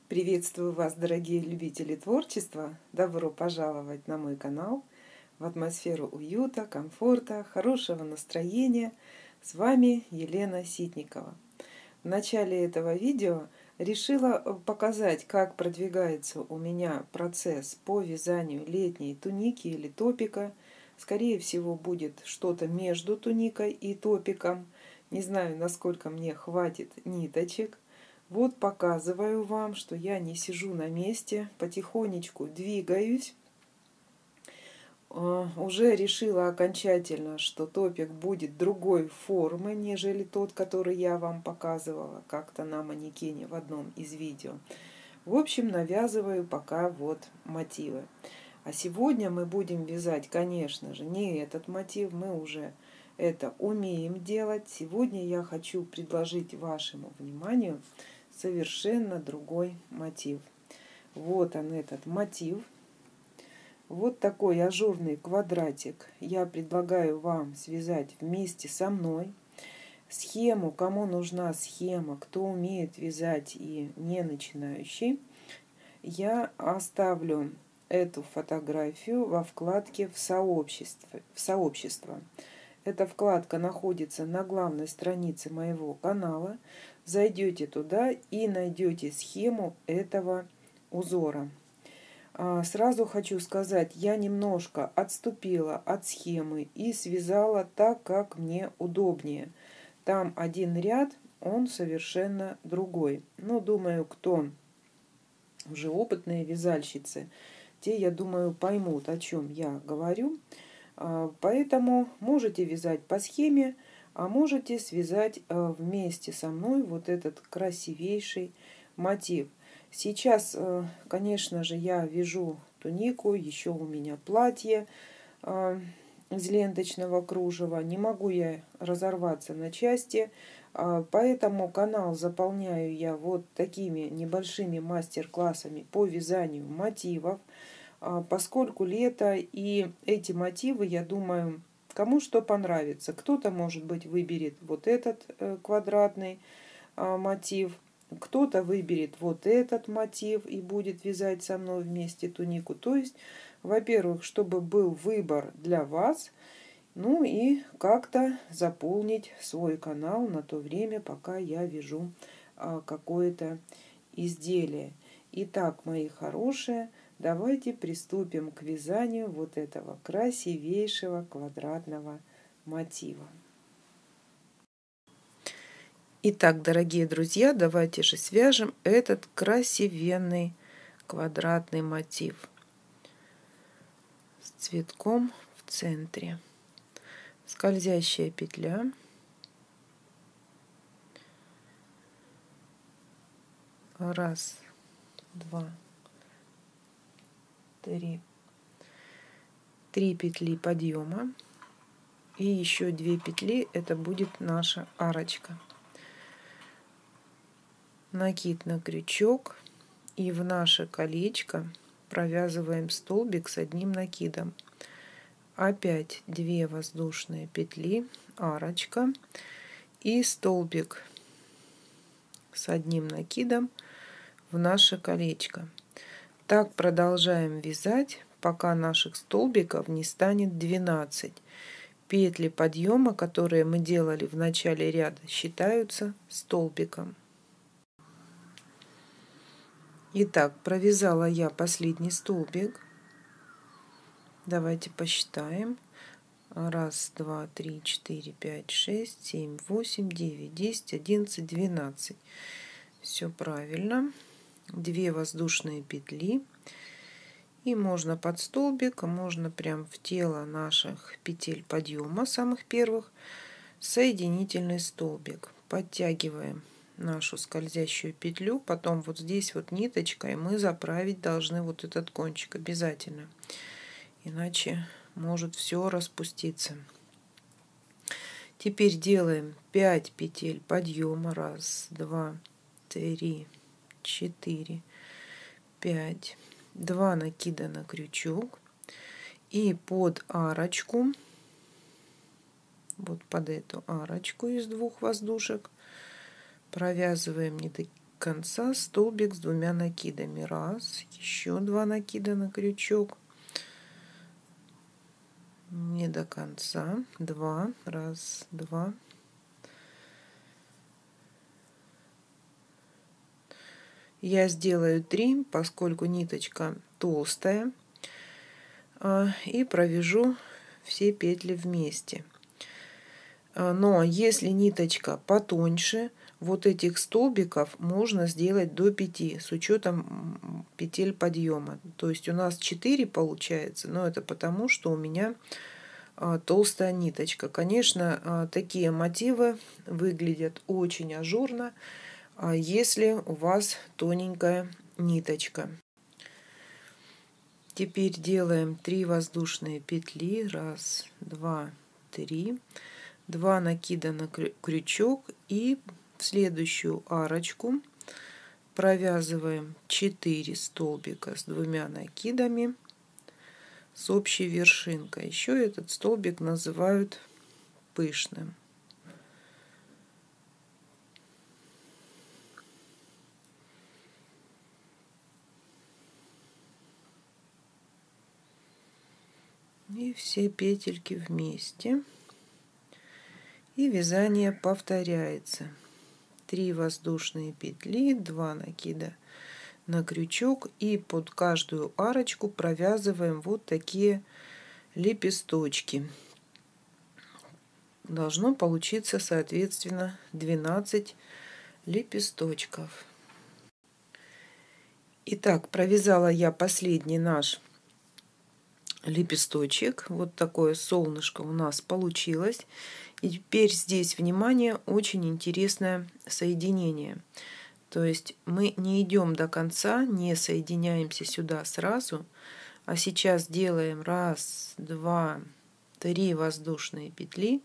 Приветствую вас, дорогие любители творчества! Добро пожаловать на мой канал, в атмосферу уюта, комфорта, хорошего настроения. С вами Елена Ситникова. В начале этого видео решила показать, как продвигается у меня процесс по вязанию летней туники или топика. Скорее всего, будет что-то между туникой и топиком. Не знаю, насколько мне хватит ниточек. Вот показываю вам, что я не сижу на месте, потихонечку двигаюсь. Уже решила окончательно, что топик будет другой формы, нежели тот, который я вам показывала как-то на манекене в одном из видео. В общем, навязываю пока вот мотивы. А сегодня мы будем вязать, конечно же, не этот мотив, мы уже это умеем делать. Сегодня я хочу предложить вашему вниманию совершенно другой мотив. Вот он, этот мотив. Вот такой ажурный квадратик я предлагаю вам связать вместе со мной. Схему, кому нужна схема, кто умеет вязать и не начинающий, я оставлю эту фотографию во вкладке в сообщество. Эта вкладка находится на главной странице моего канала. Зайдете туда и найдете схему этого узора. Сразу хочу сказать, я немножко отступила от схемы и связала так, как мне удобнее. Там один ряд, он совершенно другой. Но думаю, кто уже опытные вязальщицы, те, я думаю, поймут, о чем я говорю. Поэтому можете вязать по схеме, а можете связать вместе со мной вот этот красивейший мотив. Сейчас, конечно же, я вяжу тунику, еще у меня платье из ленточного кружева. Не могу я разорваться на части, поэтому канал заполняю я вот такими небольшими мастер-классами по вязанию мотивов. Поскольку лето, и эти мотивы, я думаю, кому что понравится. Кто-то, может быть, выберет вот этот квадратный мотив, кто-то выберет вот этот мотив и будет вязать со мной вместе тунику. То есть, во-первых, чтобы был выбор для вас, ну и как-то заполнить свой канал на то время, пока я вяжу какое-то изделие. Итак, мои хорошие, давайте приступим к вязанию вот этого красивейшего квадратного мотива. Итак, дорогие друзья, давайте же свяжем этот красивенный квадратный мотив с цветком в центре. Скользящая петля. Раз, два, три. 3 петли подъема. И еще 2 петли, это будет наша арочка. Накид на крючок. И в наше колечко провязываем столбик с одним накидом. Опять 2 воздушные петли, арочка и столбик с одним накидом в наше колечко. Так продолжаем вязать, пока наших столбиков не станет 12. Петли подъема, которые мы делали в начале ряда, считаются столбиком. Итак, провязала я последний столбик. Давайте посчитаем. 1, 2, 3, 4, 5, 6, 7, 8, 9, 10, 11, 12. Все правильно. 2 воздушные петли. И можно под столбик, можно прям в тело наших петель подъема, самых первых, соединительный столбик. Подтягиваем нашу скользящую петлю. Потом вот здесь вот ниточкой мы заправить должны вот этот кончик обязательно. Иначе может все распуститься. Теперь делаем 5 петель подъема. 1, 2, 3, 4, 5. 2 накида на крючок. И под арочку, вот под эту арочку из 2 воздушек, провязываем конца столбик с 2 накидами. Раз, еще 2 накида на крючок. Не до конца. 2, раз, 2. Я сделаю 3, поскольку ниточка толстая, и провяжу все петли вместе. Но если ниточка потоньше, вот этих столбиков можно сделать до 5 с учетом петель подъема. То есть у нас 4 получается, но это потому, что у меня толстая ниточка. Конечно, такие мотивы выглядят очень ажурно, если у вас тоненькая ниточка. Теперь делаем 3 воздушные петли. Раз, 2, 3. 2 накида на крючок и в следующую арочку провязываем 4 столбика с 2 накидами с общей вершинкой. Еще этот столбик называют пышным. И все петельки вместе. И вязание повторяется. 3 воздушные петли, 2 накида на крючок, и под каждую арочку провязываем вот такие лепесточки. Должно получиться, соответственно, 12 лепесточков. Итак, провязала я последний наш лепесточек. Вот такое солнышко у нас получилось. И теперь здесь, внимание, очень интересное соединение. То есть мы не идем до конца, не соединяемся сюда сразу, а сейчас делаем 1, 2, 3 воздушные петли.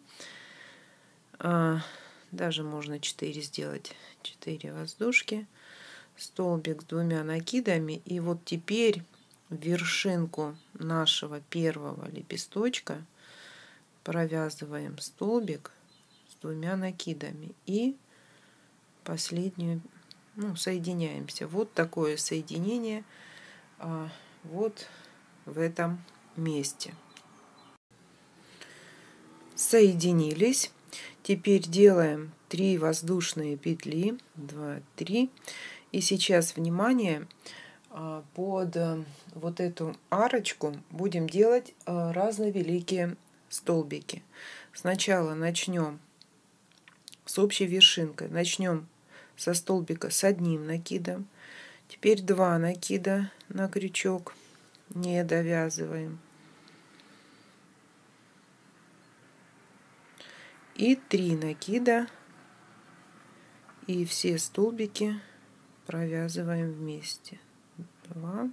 Даже можно 4 сделать. 4 воздушки. Столбик с 2 накидами. И вот теперь вершинку нашего первого лепесточка провязываем столбик с 2 накидами и последнюю, соединяемся. Вот такое соединение вот в этом месте. Соединились. Теперь делаем 3 воздушные петли. 2, 3. И сейчас, внимание, под вот эту арочку будем делать разновеликие столбики. Сначала начнем с общей вершинкой. Начнем со столбика с 1 накидом. Теперь 2 накида на крючок. Не довязываем. И 3 накида. И все столбики провязываем вместе. 2.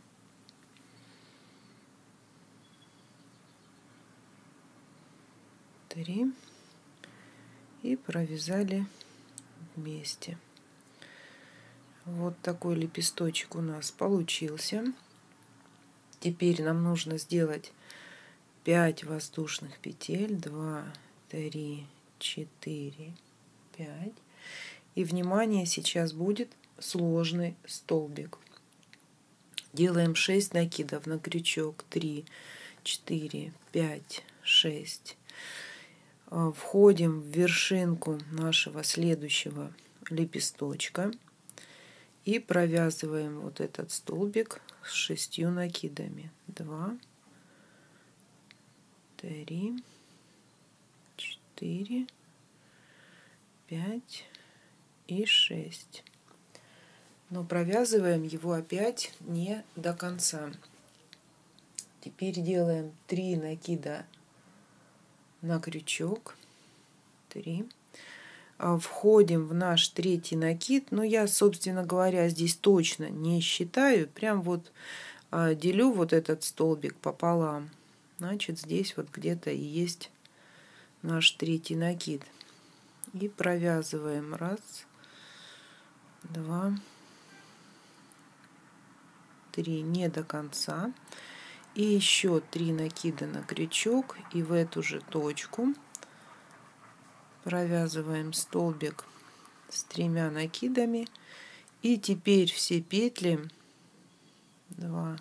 3. И провязали вместе. Вот такой лепесточек у нас получился. Теперь нам нужно сделать 5 воздушных петель. 2, 3, 4, 5. И, внимание, сейчас будет сложный столбик. Делаем 6 накидов на крючок. 3, 4, 5, 6. Входим в вершинку нашего следующего лепесточка и провязываем вот этот столбик с 6 накидами. 2, 3, 4, 5 и 6. Но провязываем его опять не до конца. Теперь делаем 3 накида на крючок. 3. Входим в наш 3-й накид. Но я, собственно говоря, здесь точно не считаю. Прям вот делю вот этот столбик пополам. Значит, здесь вот где-то и есть наш 3-й накид. И провязываем 1, 2, 3 не до конца. И еще 3 накида на крючок. И в эту же точку провязываем столбик с 3 накидами И теперь все петли 2,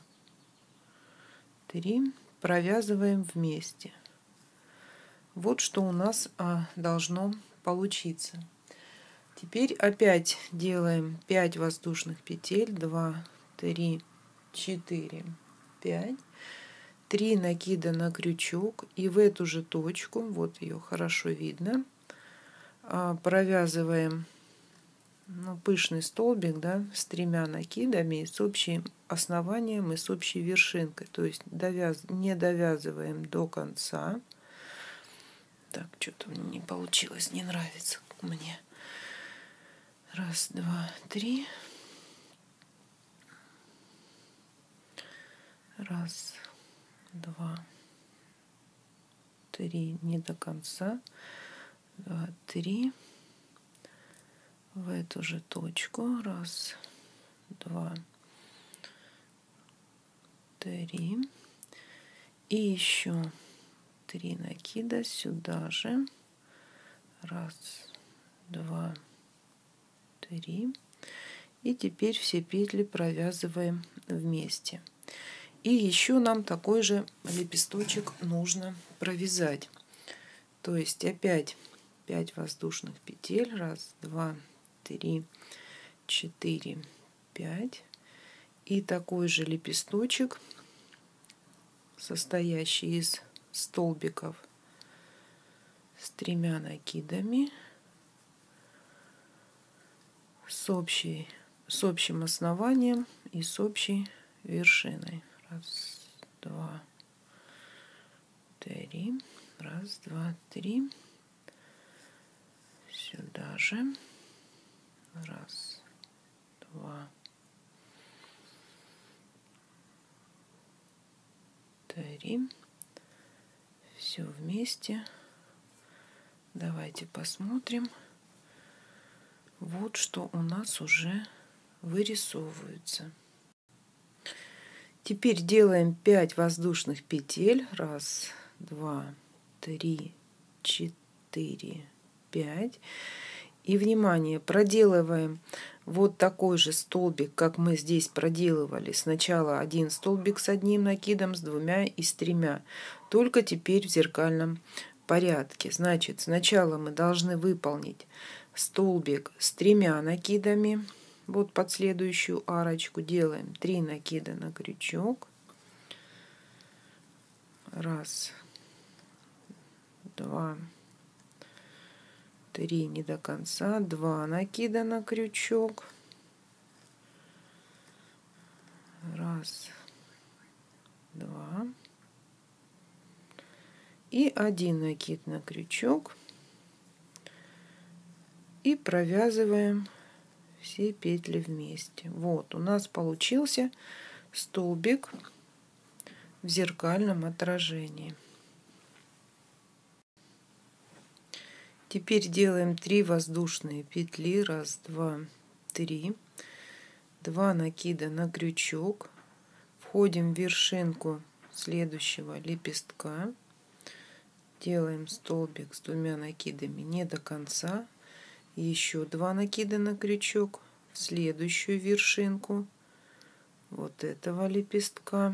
3 провязываем вместе. Вот что у нас должно получиться. Теперь опять делаем 5 воздушных петель. 2, 3, 4, 5. 3 накида на крючок. И в эту же точку, вот ее хорошо видно, провязываем пышный столбик, да, с 3 накидами, с общим основанием и с общей вершинкой. То есть не довязываем до конца. Так, что-то не получилось, не нравится мне. 1, 2, 3. 1, 2, 3. Не до конца. 2, 3. В эту же точку. 1, 2, 3. И еще 3 накида сюда же. 1, 2, 3. И теперь все петли провязываем вместе. И еще нам такой же лепесточек нужно провязать. То есть опять 5 воздушных петель. 1, 2, 3, 4, 5. И такой же лепесточек, состоящий из столбиков с 3 накидами, с общим основанием и с общей вершиной. 1, 2, 3. 1, 2, 3. Сюда же. 1, 2, 3. Все вместе. Давайте посмотрим. Вот что у нас уже вырисовывается. Теперь делаем 5 воздушных петель. 1, 2, 3, 4, 5. И, внимание, проделываем вот такой же столбик, как мы здесь проделывали. Сначала один столбик с одним накидом, с 2 и с 3. Только теперь в зеркальном порядке. Значит, сначала мы должны выполнить столбик с 3 накидами. Вот под следующую арочку делаем 3 накида на крючок. 1, 2, 3 не до конца. 2 накида на крючок. 1, 2. И 1 накид на крючок. И провязываем все петли вместе. Вот у нас получился столбик в зеркальном отражении. Теперь делаем 3 воздушные петли. 1, 2, 3. 2 накида на крючок. Входим в вершинку следующего лепестка. Делаем столбик с 2 накидами не до конца. Еще 2 накида на крючок в следующую вершинку вот этого лепестка.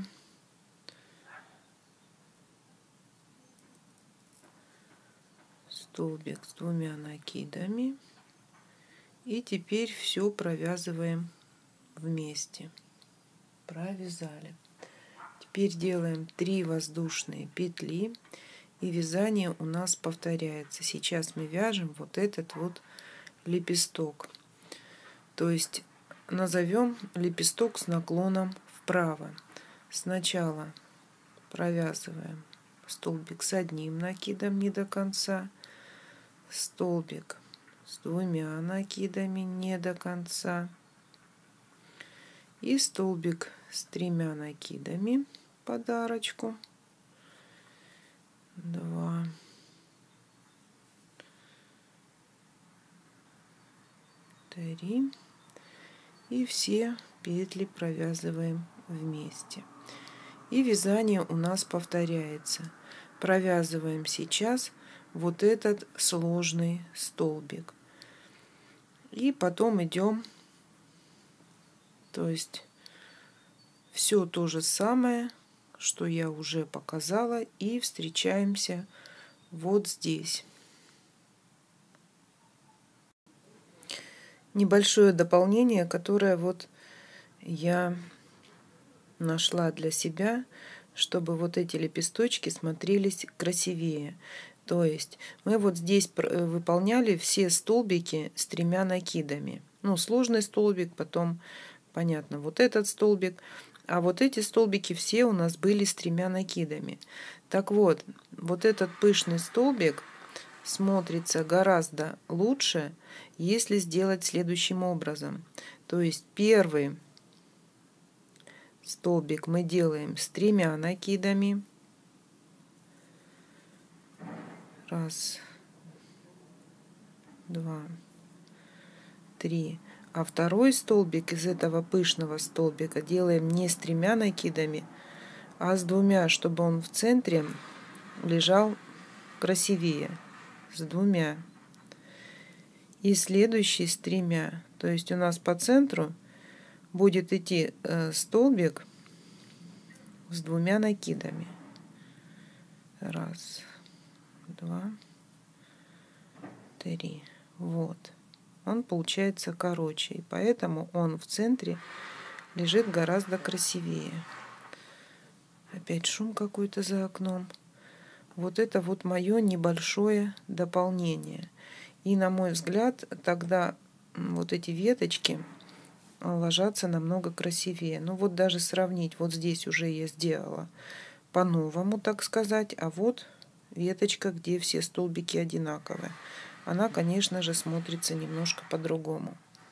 Столбик с 2 накидами. И теперь все провязываем вместе. Провязали. Теперь делаем 3 воздушные петли. И вязание у нас повторяется. Сейчас мы вяжем вот этот вот лепесток. То есть назовем лепесток с наклоном вправо. Сначала провязываем столбик с 1 накидом не до конца, столбик с 2 накидами не до конца и столбик с 3 накидами под арочку. 2, 3. И все петли провязываем вместе. И вязание у нас повторяется. Провязываем сейчас вот этот сложный столбик. И потом идем То есть все то же самое, что я уже показала, и встречаемся вот здесь. Небольшое дополнение, которое вот я нашла для себя, чтобы вот эти лепесточки смотрелись красивее. То есть мы вот здесь выполняли все столбики с 3 накидами. Ну, сложный столбик, потом, понятно, вот этот столбик. А вот эти столбики все у нас были с 3 накидами. Так вот, вот этот пышный столбик смотрится гораздо лучше, если сделать следующим образом. То есть первый столбик мы делаем с 3 накидами. Раз, два, три. А второй столбик из этого пышного столбика делаем не с 3 накидами, а с 2, чтобы он в центре лежал красивее. С 2. И следующий с 3. То есть у нас по центру будет идти столбик с 2 накидами. Раз, два, три. Вот. Он получается короче, и поэтому он в центре лежит гораздо красивее. Опять шум какой-то за окном. Вот это вот мое небольшое дополнение. И на мой взгляд, тогда вот эти веточки ложатся намного красивее. Ну вот даже сравнить, вот здесь уже я сделала по-новому, так сказать, а вот веточка, где все столбики одинаковые. Она, конечно же, смотрится немножко по-другому.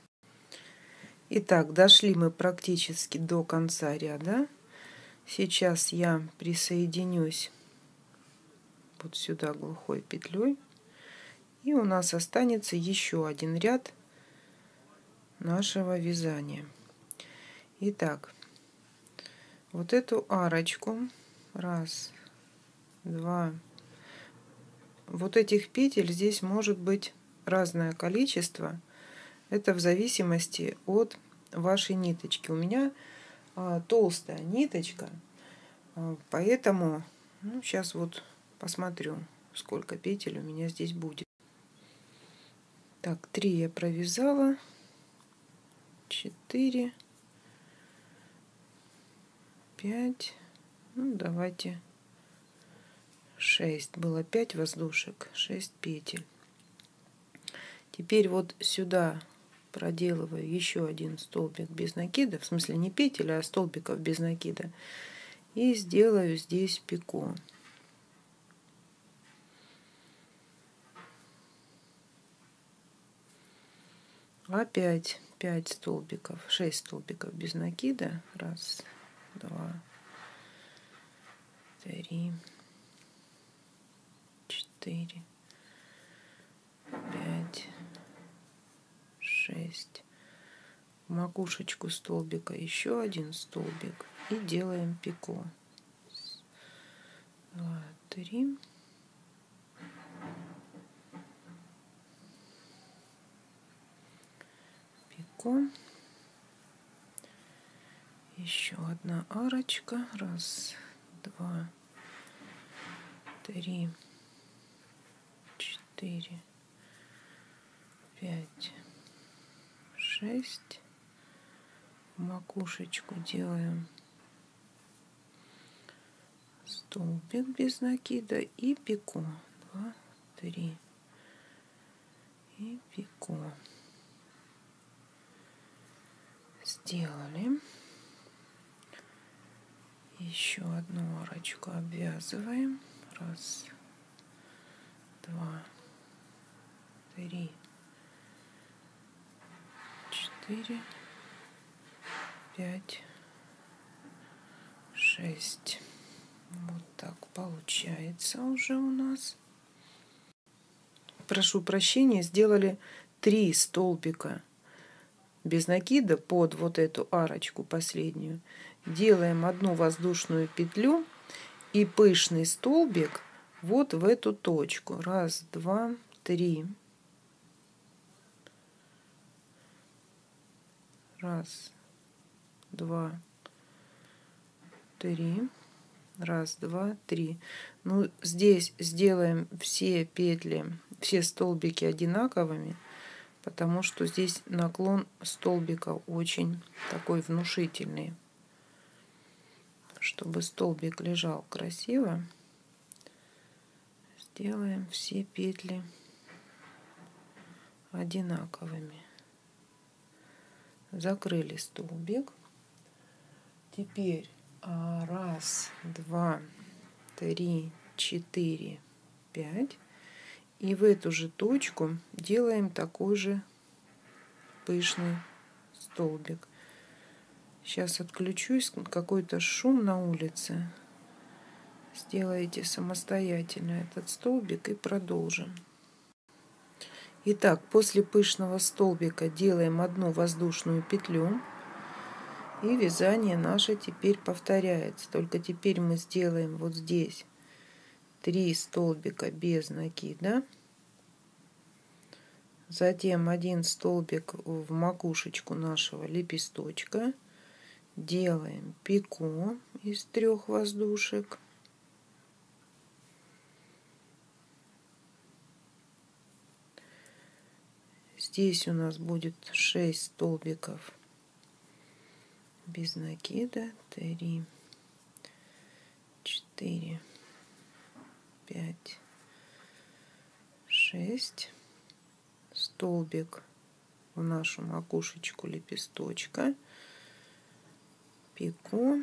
Итак, дошли мы практически до конца ряда. Сейчас я присоединюсь вот сюда глухой петлей. И у нас останется еще один ряд нашего вязания. Итак, вот эту арочку. Раз, два. Вот этих петель здесь может быть разное количество. Это в зависимости от вашей ниточки. У меня толстая ниточка, поэтому сейчас вот посмотрю, сколько петель у меня здесь будет. Так, 3 я провязала, 4, 5, ну давайте 6. Было 5 воздушек, 6 петель. Теперь вот сюда проделываю еще один столбик без накида, в смысле не петель, а столбиков без накида, и сделаю здесь пико. Опять 5 столбиков, 6 столбиков без накида. Раз, два, 3, 4, 5, 6. В макушечку столбика еще один столбик и делаем пико. 2, 3. Пико. Еще одна арочка. Раз, два, 3, 4, 5, 6. В макушечку делаем столбик без накида и пико. 2, 3 и пико. Сделали. Еще одну арочку обвязываем. Раз, два, 3, 4, 5, 6. Вот так получается уже у нас. Прошу прощения, сделали 3 столбика без накида под вот эту арочку последнюю. Делаем одну воздушную петлю и пышный столбик вот в эту точку. Раз, два, 3. Раз, 2, 3. Раз, два, три. Ну, здесь сделаем все петли, все столбики одинаковыми, потому что здесь наклон столбика очень такой внушительный. Чтобы столбик лежал красиво, сделаем все петли одинаковыми. Закрыли столбик. Теперь раз, два, три, четыре, пять. И в эту же точку делаем такой же пышный столбик. Сейчас отключусь, какой-то шум на улице. Сделайте самостоятельно этот столбик и продолжим. Итак, после пышного столбика делаем одну воздушную петлю. И вязание наше теперь повторяется. Только теперь мы сделаем вот здесь 3 столбика без накида. Затем 1 столбик в макушечку нашего лепесточка. Делаем пико из 3 воздушек. Здесь у нас будет 6 столбиков без накида. 3, 4, 5, 6. Столбик в нашу макушечку лепесточка. Пико.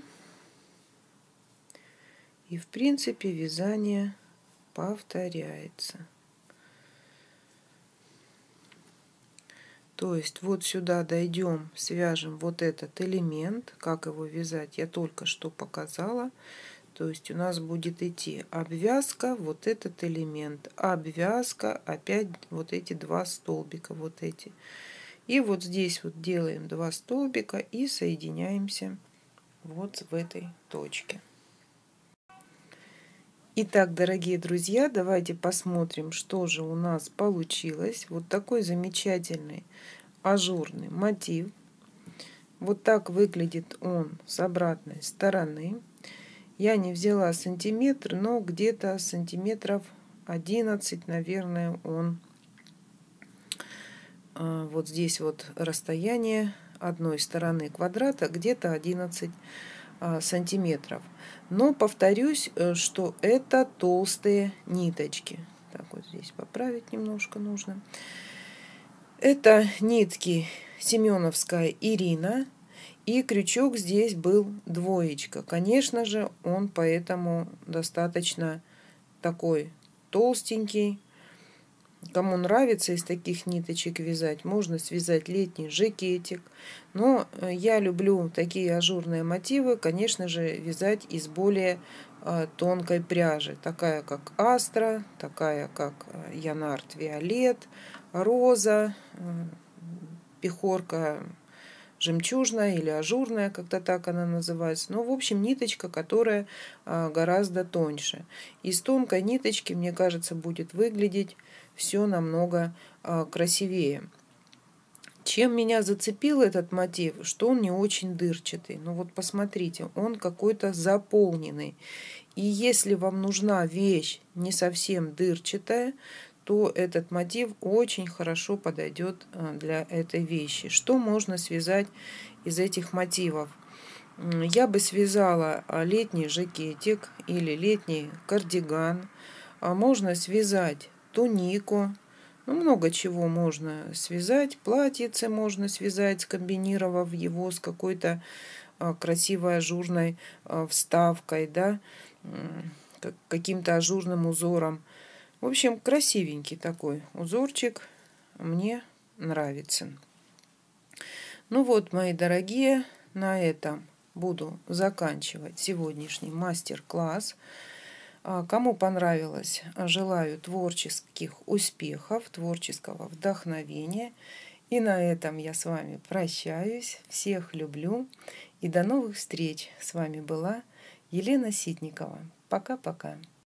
И в принципе вязание повторяется. То есть вот сюда дойдем, свяжем вот этот элемент. Как его вязать, я только что показала. То есть у нас будет идти обвязка, вот этот элемент, обвязка, опять вот эти 2 столбика, вот эти. И вот здесь вот делаем 2 столбика и соединяемся вот в этой точке. Итак, дорогие друзья, давайте посмотрим, что же у нас получилось. Вот такой замечательный ажурный мотив. Вот так выглядит он с обратной стороны. Я не взяла сантиметр, но где-то сантиметров 11, наверное, он. Вот здесь вот расстояние одной стороны квадрата где-то 11 сантиметров. Но повторюсь, что это толстые ниточки. Так, вот здесь поправить немножко нужно. Это нитки Семеновская Ирина. И крючок здесь был двоечка. Конечно же, он поэтому достаточно такой толстенький. Кому нравится из таких ниточек вязать, можно связать летний жакетик. Но я люблю такие ажурные мотивы, конечно же, вязать из более тонкой пряжи. Такая как астра, такая как янарт виолет, роза, пехорка жемчужная или ажурная, как-то так она называется. Ну, в общем, ниточка, которая гораздо тоньше. Из тонкой ниточки, мне кажется, будет выглядеть все намного красивее. Чем меня зацепил этот мотив, что он не очень дырчатый. Ну вот посмотрите, он какой-то заполненный. И если вам нужна вещь не совсем дырчатая, то этот мотив очень хорошо подойдет для этой вещи. Что можно связать из этих мотивов? Я бы связала летний жакетик или летний кардиган. Можно связать тунику. Ну, много чего можно связать. Платьице можно связать, скомбинировав его с какой-то красивой ажурной вставкой, да, каким-то ажурным узором. В общем, красивенький такой узорчик, мне нравится. Ну вот, мои дорогие, на этом буду заканчивать сегодняшний мастер-класс. Кому понравилось, желаю творческих успехов, творческого вдохновения. И на этом я с вами прощаюсь. Всех люблю. И до новых встреч. С вами была Елена Ситникова. Пока-пока.